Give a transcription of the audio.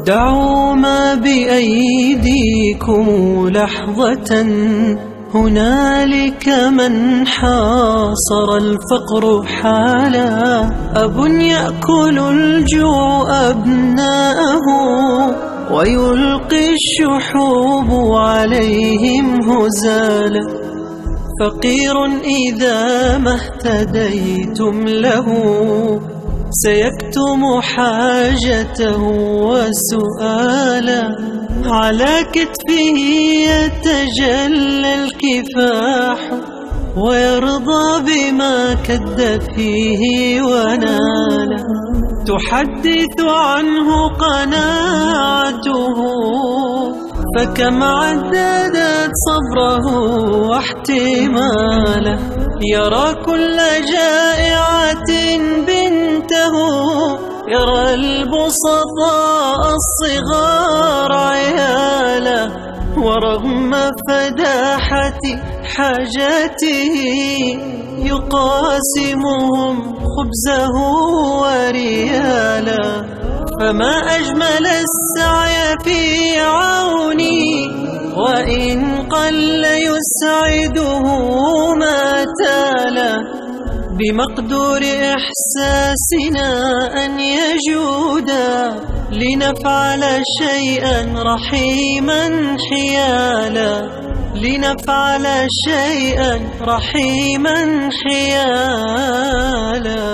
دعوا ما بأيديكم لحظة، هنالك من حاصر الفقر حالا. أب يأكل الجوع أبناءه، ويلقي الشحوب عليهم هزالا. فقير إذا ما اهتديتم له، سيكتم حاجته وسؤالا. على كتفه يتجلى الكفاح، ويرضى بما كد فيه ونالا. تحدث عنه قناعته، فكم عددت صبره واحتماله. يرى كل جائعة بنته، يرى البسطاء الصغار عياله. ورغم فداحة حاجاته، يقاسمهم خبزه وريالا. فما أجمل السعي في عوني، وإن قل يسعده ما تالا. بمقدور إحساسنا أن يجودا، لنفعل شيئا رحيما حيالا. لنفعل شيئا رحيما حيالا.